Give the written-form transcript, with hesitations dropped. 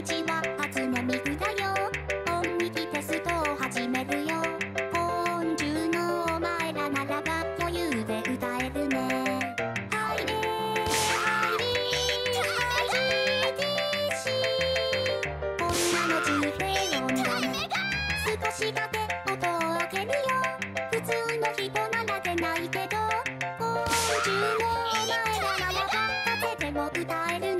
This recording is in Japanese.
ちは初音ミクだよ。音域テストを始めるよ。高音中のお前らならば余裕で歌えるね。はいこんなの重低音だね。少しだけ音を上げるよ。普通の人なら出ないけど、高音中のお前らならば風でも歌える